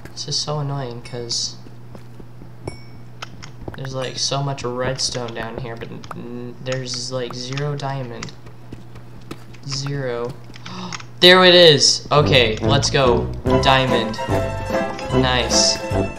This is so annoying because there's like so much redstone down here, but there's like 0 diamond. 0. There it is! Okay, let's go. Diamond. Nice.